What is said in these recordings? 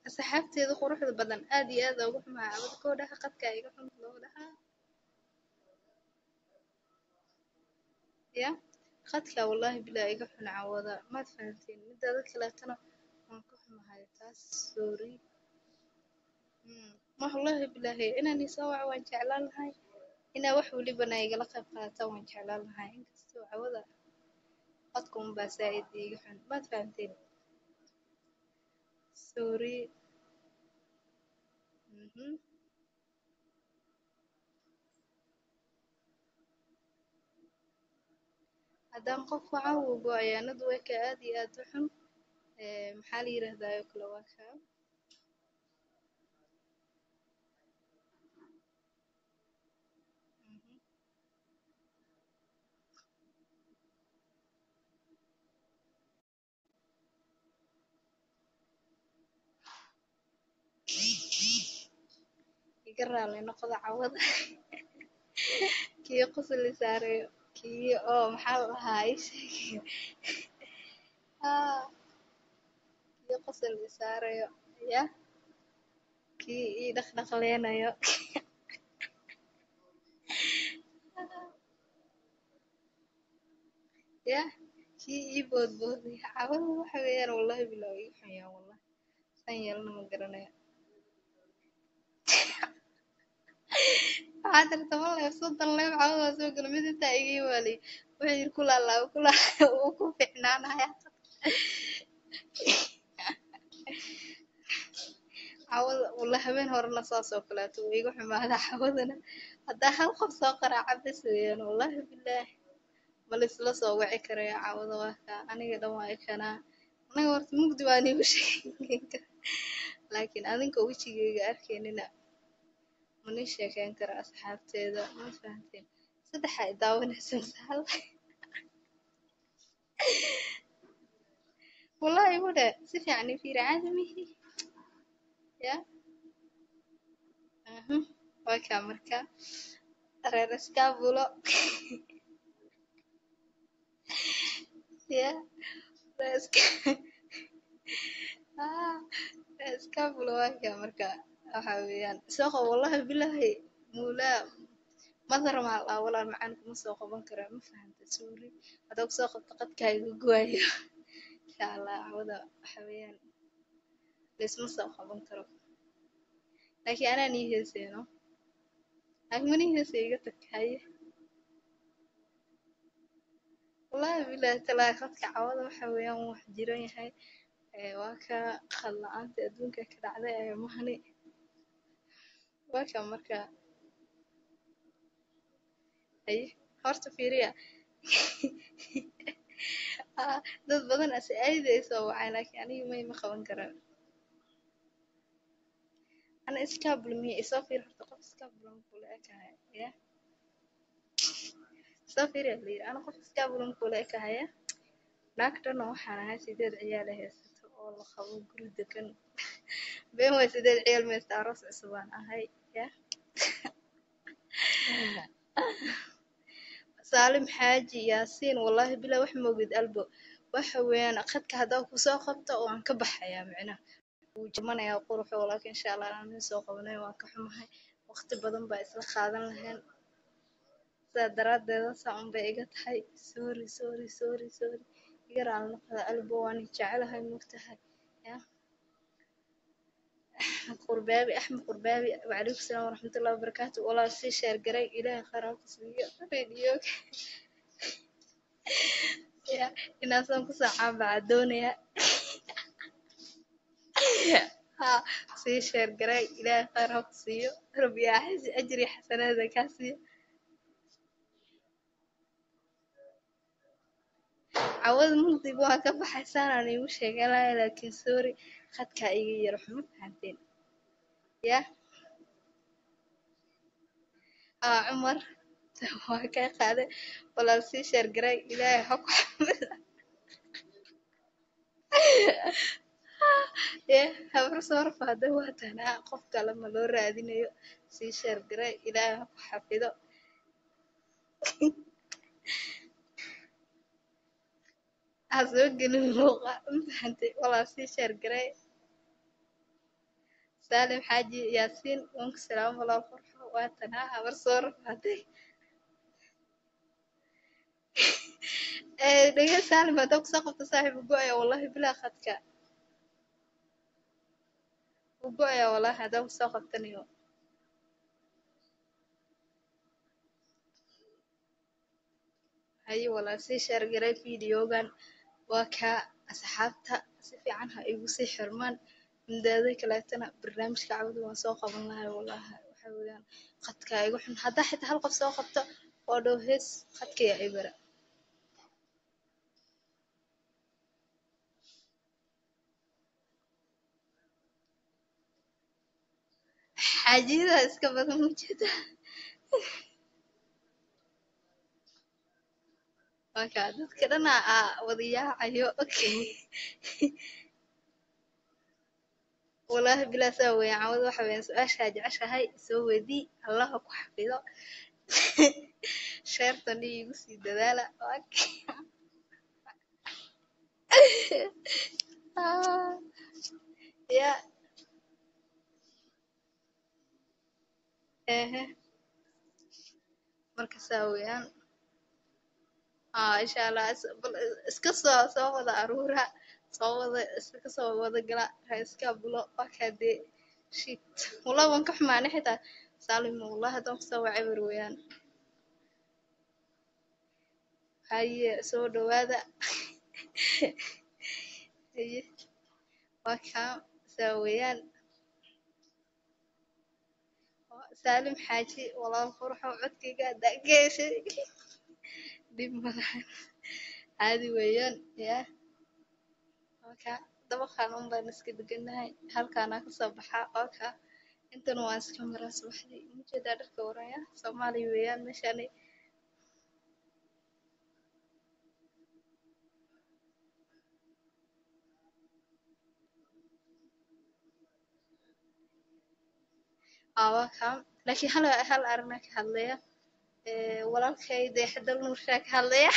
asxaabteeda quruxda badan aad iyo aad ugu xumaa cawada koodaha qadka iga xun loo dhahaa ya qadka wallahi bilaa iga xun cawada maad fahantiin midaada kaleetana waan ka xumahay taas sorry wallahi bilaahi inaan isoo waco waan jeclaan lahay inaa wax walibana igala qayb qaadataan waan jeclaan lahay inkastoo cawada qadka unbaa saaid iga xun maad fahantiin sorry haddaan qof waca wuu go'ayaa network aad iyo aad u xun maxaa la yiraahdaa oo kale waa kaa iga raali noqda cawada kii qosol i saarayo kii oo maxaa la dhahaa ii sheeg kii qosol i saarayo ya kii ii dhaqdhaqleynayo ya kii ii boodboodaya cawada waxa weeyaan wallahi bilaa iga xun yahay wallahi san yeelana ma garanayo waxaad tirta wallahi soddon leeb cawada soo gala mid intaa iga imaanay wuxuu yiri ku laalaabo uu ku fiicnaanaya cawada wallahi habeen horena saas oo kaleeto wuu iga xumaada cawadana haddaa hal qof soo qaraaca bes weeyaan wallahi bilaahi ma laisla soo wici karayo cawada waa kaa aniga dhan waa ikanaa aniga horta mugdi waa niigu sheekeyn kara laakiin adinka wejigeyga arkaynina manii sheekeyn kara asxaabteeda ma fahanteen saddexa i daawanaysan sahal wallahi wada si fiican i fiiri caadi mihi ya waa kaa marka reer iskaabulo ya reer iskaabulo waa kaa marka waxa weeyaan soo qabo wallahi bilaahi muulaa madar maa laa walaal macaan kuma soo qaban karaa ma fahanta suuli hadaa kusoo qabto qadkaa iga gooyo insha allah cawada waxa weeyaan laisma soo qaban karo laakiin anaa nii heeseyno laakiin manii heesay iga tag haye wallahi bilaahi talaahi qadka cawada waxa weeyaan wax jiran yahay waa ka khad la-aanta adduunka ka dhacday mahani waa ka marka haye horta fiiriya dad badan ase aadi ay soo wacay laakiin aniga ma qaban karaan ana iskaabul miya isoo fiir horta qof iskaabulan kula ekahay ya isoo fiir yaa layiri ana qof iskaabulan kula ekahaya naagtana waxaan ahay 8 ciyaal haysato oo la qabo guri degan been way 8 ciyaal meesta aroos cusub aan ahay ya saalim xaaji yaasiin wallahi bilaa wax moogid albo waxa weeyaan qadka hadaa ku soo qabto oo aan ka baxayaa macnaha wuu jimanayaa quruxo laakiin insha allah aan soo qabanay waan ka xumahay waqti badan baa isla qaadan lahayn sidaa daraadeeda saa un bay iga tahay sorry iga raali noqda albo waan jecelahay mugtahay ya qurbaabi axmed qurbaabi wacalaikum salaam waraxmatullahi wabarakaatu walaal sii sheer garay ilaahay khayr ha ku siiyo radioga ya inaasan kusoo caanbaca doonaya ha sii sheer garay ilaahay khayr ha ku siiyo rabbi yaa ajri xasanaada kaa siiyo cawada mugdiga waan ka baxaysaan aan iigu sheegan lahay laakiin sorry khadkaa iga yaro xuma fahanteen ya cumar waa kaa qaaday walaal sii sheer garay ilaahay ha ku xamida habar soo rafaada waa tanaa qof kale ma loo raadinayo sii sheer garay ilaahay ha ku xafido ha soo gelin luuqa ma fahantay walaal sii sheer garay سالم حاجي ياسين وانك سلام الله فرحة واتنا برصور هذي دقيقة سالم هذاك سقط صاحب وقوعي والله بلا خدك وقوعي والله هذاك سقط تاني هاي والله سي شارجري فيديوغان وكا أصحابتا سفي عنها إيو سي حرمان من ذلك لا تنا برنامج كعود وسوق من الله والله وحاولان قد كايغو حن هذا حتى هالقف سوقته ودو هس قد كي عبرة حاجيدا اسكبت موجودة وكا دد كدنا وضياع أيو أوكي والله بلا سوي عاود وحبين سؤال شاج عشا سوي دي الله كحفظه شيرتني يقصي دلالة أوكي يا إيه marka saa weeyaan insha allah bal iska soo wada aruura soo wada iska soo wada gala ha iska bulo wakaa dee shit wallahi waan ka xumaanay xitaa saalim wallahi haddaan kusoo wacay war weeyaan haye soo dhawaada haye wakaa saa weeyaan saalim xaaji walaal qurxo codkayga haddaa geeshay dhib malahan caadi weeyaan yaa wakaa dabaqaan un baan iska deganahay halkaanaa kasoo baxaa wakaa intan waan iska maraa subaxdii mujeedaa dharka waraya soomaaliya weeyaan meeshani wakaa laakiin hal arrinaa ka hadlaya walaalkay deexdal nuurshaa ka hadlaya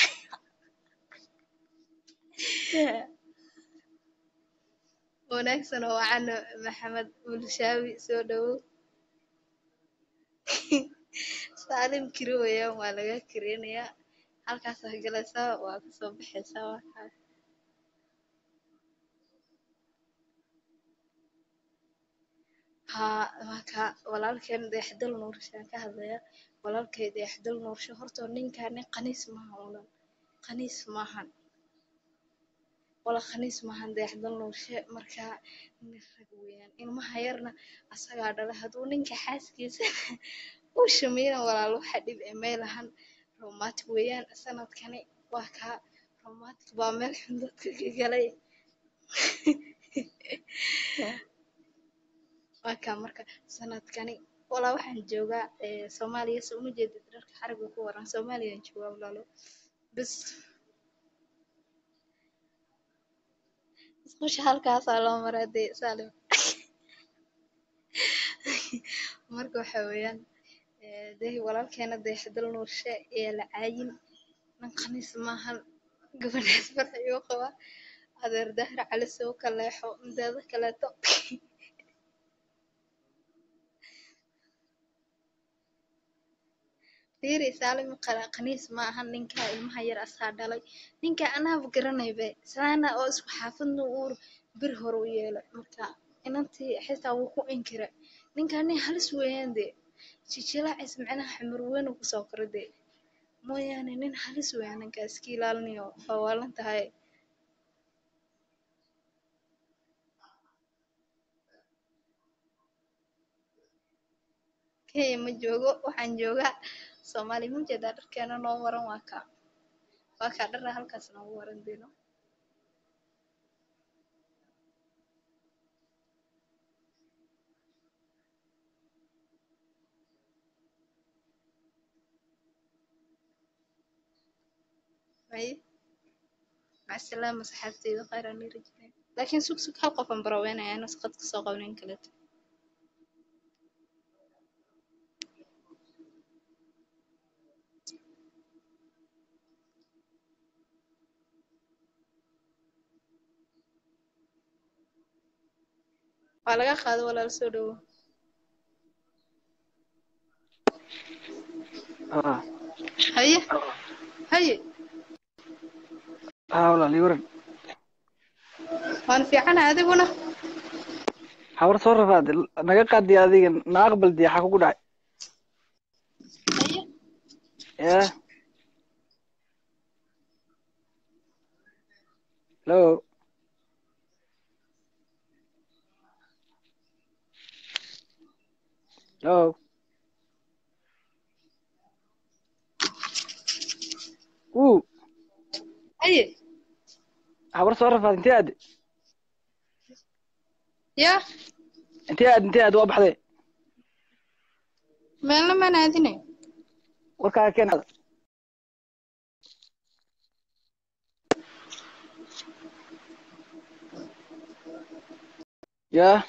wanaagsan oo wacan maxamed bulshaawi soo dhawow saalim kiri weeyaan waa laga kirinayaa halkaasaa galaysaa waa kasoo baxaysaa wakaa haa wakaa walaalkeen deexdal nuurshaan ka hadlaya walaalkay deexdal nuursho horta ninkaan nin qaniis maaha ulan qaniis maahan wala khaniis maahan deexdal nuurshe markaa nin rag weeyaan ilmaha yarna asagaa dhala hadduu ninka xaaskiisa uu shumiyana walaal waxa dhib ee meelahan romantic weeyaan sanadkani waa kaa romantic baa meel xun dadka ka galay waa kaa marka sanadkani walaa waxaan joogaa soomaaliya soo uma jeedid dharka xariga ku waran soomaaliyaan joogaa walaalo bas musqusha halkaasaa loo maraa dee saalim marka waxa weeyaan dee walaalkeena deexdal nuurshe ee la caayin nin khaniis maahan gabadhaas farxiyuu qabaa adeer dahra cali soo kaleexo mideeda kaleeto fiiri saalim khaniis ma ahan ninka ilmaha yar asaa dhalay ninka anaaba garanaybe saana oo isku xaafadna uur bir hore u yeelay marka inantii xitaa wuu ku inkira ninka nin halis weeyaan dee jijilaacis micnaha xumur weyn uu kusoo koro dee mooyaane nin halis weeyaan ninka iska ilaalinayo waa waalan tahay kenya ma joogo waxaan joogaa soomaaliya ma jeedaa dharkeena noo waran waa kaa dharra halkaas noogu waran dino may macasalaama saxaabteyda khayr aan ii rajinay laakiin sug hal qof aan baraweynaya inas qad kasoo qabnayn kaleeto waa laga qaado walaal soo dhawo اه haye haye اه والله لي ورن waan fiicanahay adiguna حور صور رفاد naga qaadi adiga na aqbal di xaq ku dhacay haye يا لو لو او haye حور صور رفاد yaa انت اد waa baxday meelna maan aadinay warkaaga keen hada يا